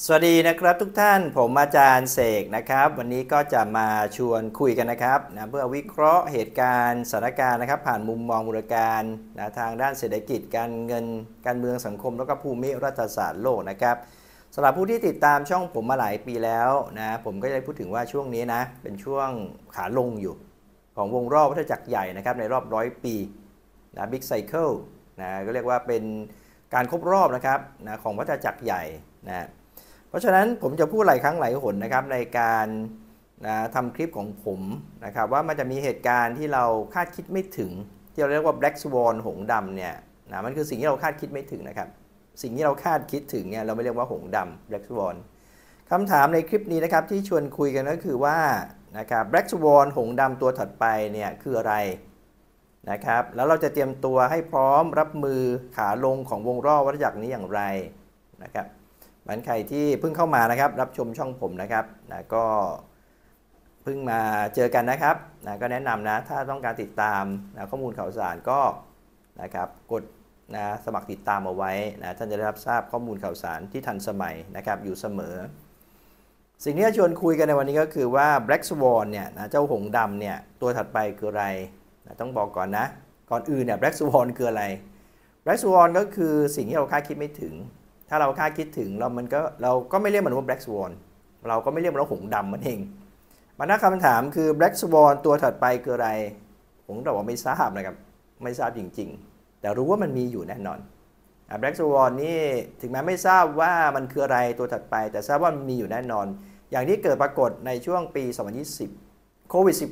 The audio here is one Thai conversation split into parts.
สวัสดีนะครับทุกท่านผมอาจารย์เสกนะครับวันนี้ก็จะมาชวนคุยกันนะครับเพื่อวิเคราะห์เหตุการณ์สถานการณ์นะครับผ่านมุมมองมูลการทางด้านเศรษฐกิจการเงินการเมืองสังคมแล้วก็ภูมิรัฐศาสตร์โลกนะครับสำหรับผู้ที่ติดตามช่องผมมาหลายปีแล้วนะผมก็จะพูดถึงว่าช่วงนี้นะเป็นช่วงขาลงอยู่ของวงรอบวัฏจักรใหญ่นะครับในรอบ100 ปีBig Cycle ก็เรียกว่าเป็นการครบรอบนะครับของวัฏจักรใหญ่เพราะฉะนั้นผมจะพูดหลายครั้งหลายหนนะครับในการทำคลิปของผมนะครับว่ามันจะมีเหตุการณ์ที่เราคาดคิดไม่ถึงที่เราเรียกว่า Black Swan หงส์ดำเนี่ยมันคือสิ่งที่เราคาดคิดไม่ถึงนะครับสิ่งที่เราคาดคิดถึงเนี่ยเราไม่เรียกว่าหงส์ดำ Black Swan คำถามในคลิปนี้นะครับที่ชวนคุยกันก็คือว่านะครับ Black Swan หงส์ดำตัวถัดไปเนี่ยคืออะไรนะครับแล้วเราจะเตรียมตัวให้พร้อมรับมือขาลงของวงรอบวัฏจักรนี้อย่างไรนะครับมันใครที่เพิ่งเข้ามานะครับรับชมช่องผมนะครับก็เพิ่งมาเจอกันนะครับก็แนะนำนะถ้าต้องการติดตามข้อมูลข่าวสารก็นะครับกดสมัครติดตามเอาไว้ท่านจะได้รับทราบข้อมูลข่าวสารที่ทันสมัยนะครับอยู่เสมอสิ่งที่จะชวนคุยกันในวันนี้ก็คือว่า Black Swan เนี่ยเจ้าหงส์ดำเนี่ยตัวถัดไปคืออะไรต้องบอกก่อนนะก่อนอื่นเนี่ย Black Swan คืออะไร Black Swan ก็คือสิ่งที่เราคาดคิดไม่ถึงถ้าเราคาดคิดถึงเราก็ไม่เรียกมันว่า Black Swan เราก็ไม่เรียกมันว่าหงส์ดำมันเองมันน่าคำถามคือ Black Swan ตัวถัดไปคืออะไรผมบอกว่าไม่ทราบนะครับไม่ทราบจริงๆแต่รู้ว่ามันมีอยู่แน่นอนBlack Swan นี่ถึงแม้ไม่ทราบว่ามันคืออะไรตัวถัดไปแต่ทราบว่ามันมีอยู่แน่นอนอย่างที่เกิดปรากฏในช่วงปี 2020 โควิด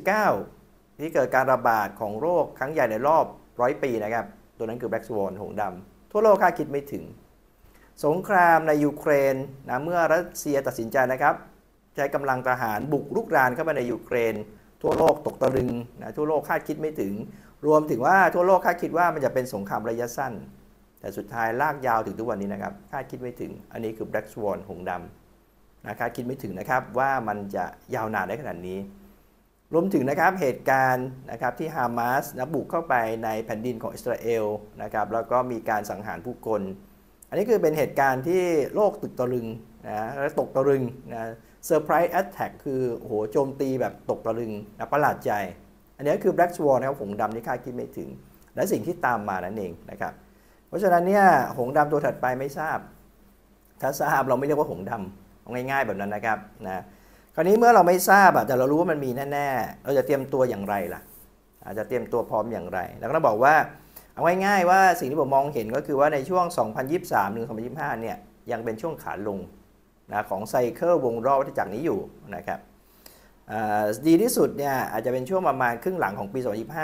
-19 ที่เกิดการระบาดของโรคครั้งใหญ่ในรอบ100 ปีนะครับตัวนั้นคือ Black Swan หงส์ดำทั่วโลกคาดคิดไม่ถึงสงครามในยูเครนเมื่อรัสเซียตัดสินใจนะครับใช้กำลังทหารบุกรุกรานเข้ามาในยูเครนทั่วโลกตกตะลึงทั่วโลกคาดคิดไม่ถึงรวมถึงว่าทั่วโลกคาดคิดว่ามันจะเป็นสงครามระยะสั้นแต่สุดท้ายลากยาวถึงทุกวันนี้นะครับคาดคิดไม่ถึงอันนี้คือ Black Swan หงส์ดำคาดคิดไม่ถึงนะครับว่ามันจะยาวนานได้ขนาดนี้รวมถึงนะครับเหตุการณ์นะครับที่ฮามาสบุกเข้าไปในแผ่นดินของอิสราเอลนะครับแล้วก็มีการสังหารผู้คนอันนี้คือเป็นเหตุการณ์ที่โลกตึกตะลึงและตกตะลึงเซอร์ไพรส์แอตแทกคือโหโจมตีแบบตกตะลึงประหลาดใจอันนี้คือ Black Swan นะครับหงส์ดำที่คาดคิดไม่ถึงและสิ่งที่ตามมานั่นเองนะครับเพราะฉะนั้นเนี่ยหงส์ดำตัวถัดไปไม่ทราบถ้าทราบเราไม่เรียกว่าหงส์ดำเอาง่ายๆแบบนั้นนะครับคราวนี้เมื่อเราไม่ทราบแต่เรารู้ว่ามันมีแน่ๆเราจะเตรียมตัวอย่างไรล่ะอาจจะเตรียมตัวพร้อมอย่างไรแล้วก็บอกว่าเอาง่ายๆว่าสิ่งที่ผมมองเห็นก็คือว่าในช่วง 2023 ถึง 2025 เนี่ยยังเป็นช่วงขาลงของไซเคิลวงรอบวัฏจักรนี้อยู่นะครับดีที่สุดเนี่ยอาจจะเป็นช่วงประมาณครึ่งหลังของปี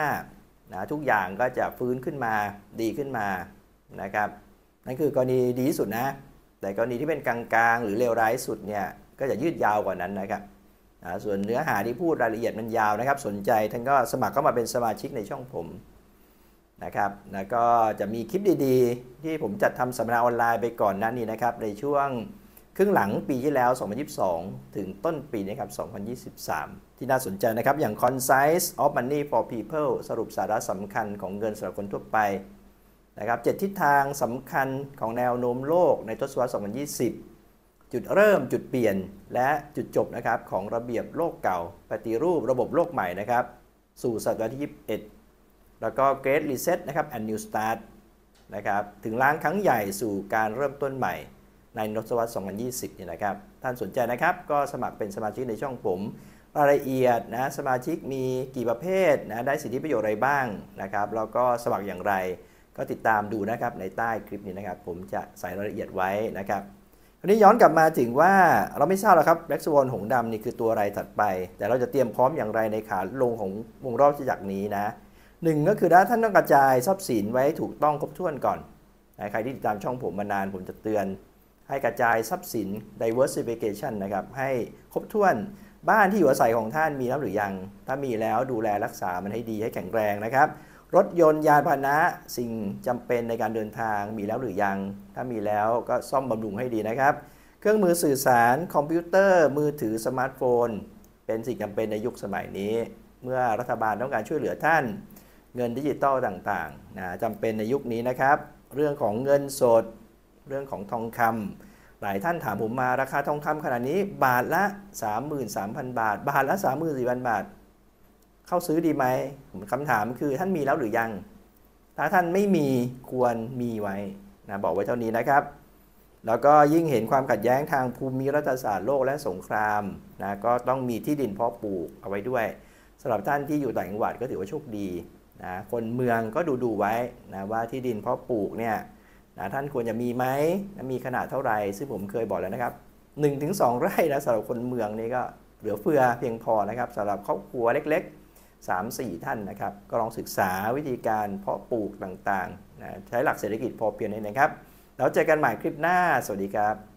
2025 ทุกอย่างก็จะฟื้นขึ้นมาดีขึ้นมานะครับนั่นคือกรณีดีที่สุดนะแต่กรณีที่เป็นกลางๆหรือเลวร้ายสุดเนี่ยก็จะยืดยาวกว่านั้นนะครับส่วนเนื้อหาที่พูดรายละเอียดมันยาวนะครับสนใจท่านก็สมัครเข้ามาเป็นสมาชิกในช่องผมนะครับแล้วก็จะมีคลิปดีๆที่ผมจัดทำสัมมนาออนไลน์ไปก่อนหน้านี้นะครับในช่วงครึ่งหลังปีที่แล้ว 2022 ถึงต้นปีนี้ครับ 2023 ที่น่าสนใจนะครับอย่าง Concise of Money for People สรุปสาระสำคัญของเงินสำหรับคนทั่วไปนะครับ7ทิศทางสำคัญของแนวโน้มโลกในทศวรรษ 2020 จุดเริ่มจุดเปลี่ยนและจุดจบนะครับของระเบียบโลกเก่าปฏิรูประบบโลกใหม่นะครับสู่ศตวรรษที่ 21 แล้วก็ Great Reset นะครับ and New Start นะครับถึงล้างครั้งใหญ่สู่การเริ่มต้นใหม่ในทศวรรษ 2020 เนี่ยนะครับท่านสนใจนะครับก็สมัครเป็นสมาชิกในช่องผมรายละเอียดสมาชิกมีกี่ประเภทได้สิทธิประโยชน์อะไรบ้างนะครับแล้วก็สมัครอย่างไรก็ติดตามดูนะครับในใต้คลิปนี้นะครับผมจะใส่รายละเอียดไว้นะครับคราวนี้ย้อนกลับมาถึงว่าเราไม่ทราบหรอกครับ Black Swan หงส์ดำนี่คือตัวอะไรถัดไปแต่เราจะเตรียมพร้อมอย่างไรในขาลงของวงรอบวัฏจักรนี้นะหนึ่งก็คือท่านต้องกระจายทรัพย์สินไว้ถูกต้องครบถ้วนก่อนใครที่ติดตามช่องผมมานานผมจะเตือนให้กระจายทรัพย์สิน diversification นะครับให้ครบถ้วนบ้านที่อยู่อาศัยของท่านมีแล้วหรือยังถ้ามีแล้วดูแลรักษามันให้ดีให้แข็งแรงนะครับรถยนต์ยานพาหนะสิ่งจำเป็นในการเดินทางมีแล้วหรือยังถ้ามีแล้วก็ซ่อมบำรุงให้ดีนะครับเครื่องมือสื่อสารคอมพิวเตอร์มือถือสมาร์ทโฟนเป็นสิ่งจำเป็นในยุคสมัยนี้เมื่อรัฐบาลต้องการช่วยเหลือท่านเงินดิจิตอลต่างๆจำเป็นในยุคนี้นะครับเรื่องของเงินสดเรื่องของทองคำหลายท่านถามผมมาราคาทองคำขนาดนี้บาทละ 33,000 บาทบาทละ 34,000 บาทเข้าซื้อดีไหมคำถามคือท่านมีแล้วหรือยังถ้าท่านไม่มีควรมีไว้นะบอกไว้เท่านี้นะครับแล้วก็ยิ่งเห็นความขัดแย้งทางภูมิรัฐศาสตร์โลกและสงครามนะก็ต้องมีที่ดินเพาะปลูกเอาไว้ด้วยสำหรับท่านที่อยู่ต่างจังหวัดก็ถือว่าโชคดีนะคนเมืองก็ดูไว้นะว่าที่ดินเพาะปลูกเนี่ยนะท่านควรจะมีไหมนะมีขนาดเท่าไหร่ซึ่งผมเคยบอกแล้วนะครับ 1-2 ไร่นะสำหรับคนเมืองนี่ก็เหลือเฟือเพียงพอนะครับสำหรับครอบครัวเล็กๆ 3-4 ท่านนะครับก็ลองศึกษาวิธีการเพาะปลูกต่างๆนะใช้หลักเศรษฐกิจพอเพียงนี้นะครับแล้วเจอกันใหม่คลิปหน้าสวัสดีครับ